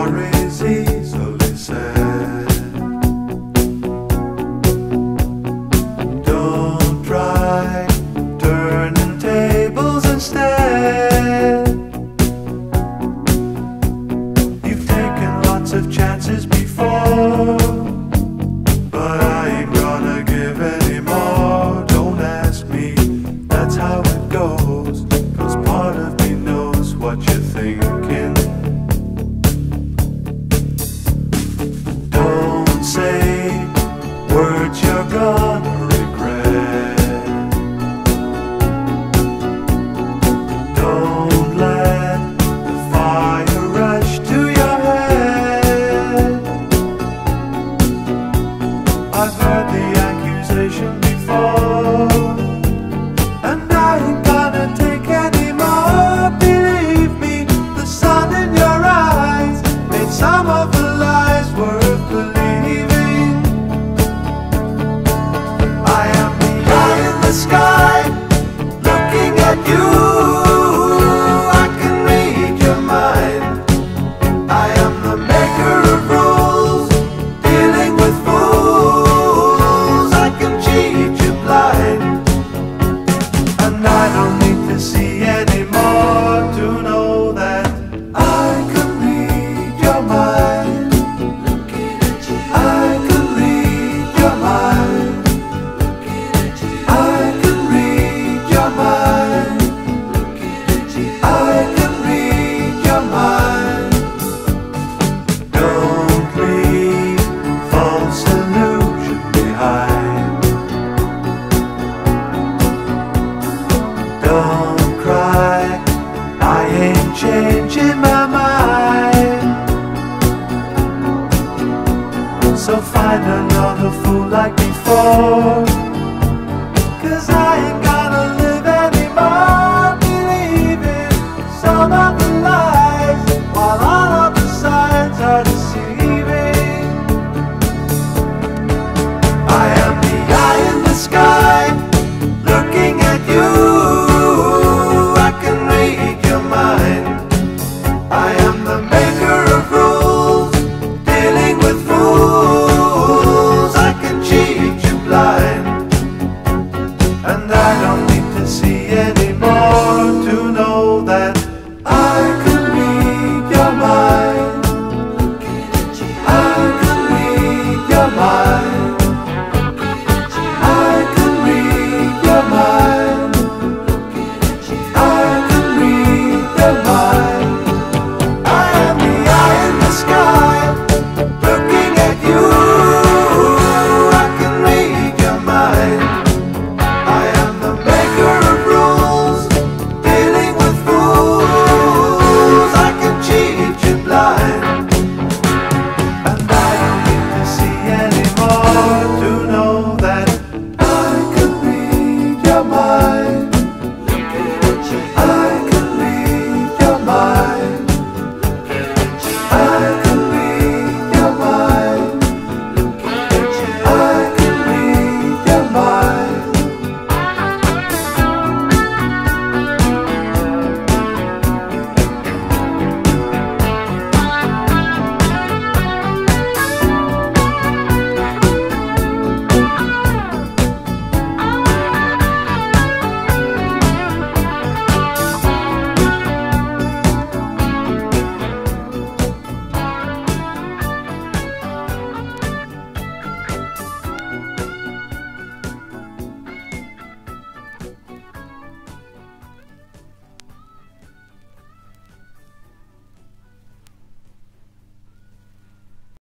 stories easily said. Don't try turning tables instead. You've taken lots of chances before, but I ain't gonna give any more. Don't ask me, that's how it goes, 'cause part of me knows what you're thinking. Don't say words you're gonna regret. Don't let the fire rush to your head. I've heard the accusation before, and I ain't gonna take any more. Believe me, the sun in your eyes made some of the lies worth believing. I am the eye in the sky, looking at you. I can read your mind. I am the maker of rules, dealing with fools. I can cheat you blind, and I don't need to see anymore to know that I can read your mind. I can read your mind. I can read your mind. I can read your mind. Don't leave false illusion behind. Don't cry, I ain't changing my mind. So find another fool like before.